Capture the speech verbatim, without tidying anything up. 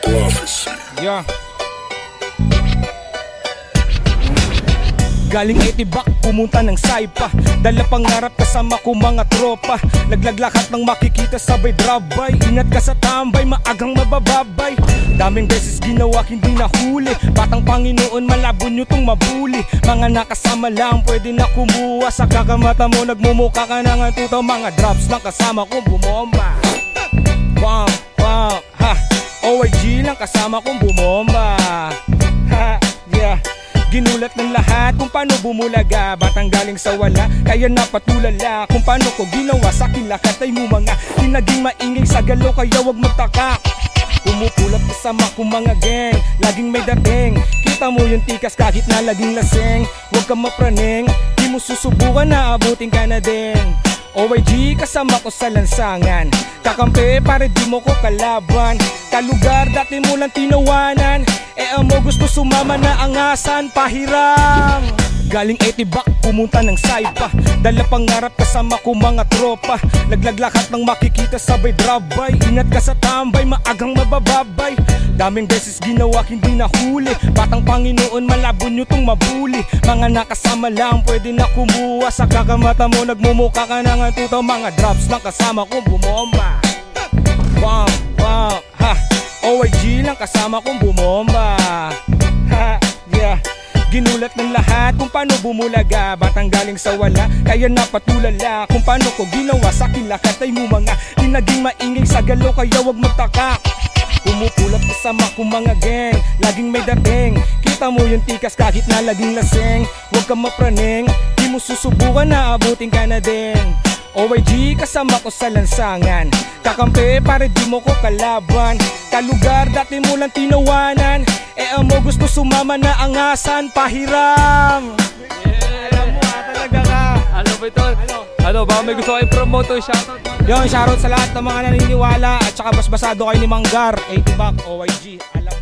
Yeah. Galing Etibak, pumunta ng Saipa. Dala pangarap kasama ko mga tropa. Laglaglakat ng makikita sabay drabay. Ingat ka sa tambay, maagang mabababay. Daming beses ginawa, hindi nahuli. Batang Panginoon, malabo nyo tong mabuli. Mga nakasama lang, pwede na kumuha. Sa kakamata mo, nagmumuka ka na nga tuto. Mga drops lang kasama kong bumomba. Wow, wow, ha. O I G lang kasama kong bumomba. Ha, yeah. Ginulat ng lahat kung paano bumulaga. Batang galing sa wala, kaya napatulala. Kung paano ko ginawa sa akin lahat ay mo mga di naging maingay sa galaw, kaya wag magtaka. Pumupulap kasama kong mga gang, laging may dating. Kita mo yung tikas kahit na laging laseng. Huwag kang mapraning, di mo susubukan na abutin ka na din. O I G kasama ko sa lansangan, kakampi para di mo ko kalaban. Kalugar dati mo lang tinawanan, e amo gusto sumama na angasan, pahiram. Galing Etibak, pumunta ng Saipa. Dala pangarap kasama ko mga tropa. Laglaglakat ng makikita sabay drabay. Ingat ka sa tambay, maagang mabababay. Daming beses ginawa, hindi nahuli. Batang Panginoon, malabo nyo tong mabuli. Mga nakasama lang, pwede na kumuha. Sa kakamata mo, nagmumuka ka na nga tuto. Mga drops lang kasama kong bumomba. Wow, wow, ha. O I G lang kasama kong bumomba. Ha, yeah. Ginulat ng lahat kung paano bumulaga. Batang galing sa wala, kaya napatulala. Kung paano ko ginawa sa akin lahat ay mo mga di naging maingay sa galaw, kaya wag magtaka. Pumupulap kasama kong mga gang, laging may dating. Kita mo yung tikas kahit na laging laseng. Huwag kang mapraning, di mo susubukan na abutin ka na din. O I G kasama ko sa lansangan, kakampi para di mo ko kalaban. Kalugar dati mo lang tinawanan, e amo gusto sumama na angasan, pahiram. Yeah. Alam mo ha, talaga ka. Ano ba ito? Ano? Ano ba? May gusto kayong promote o shoutout? Yung shoutout sa lahat ng mga naniniwala at saka basbasado kayo ni Manggar, Etibak, O I G. Alam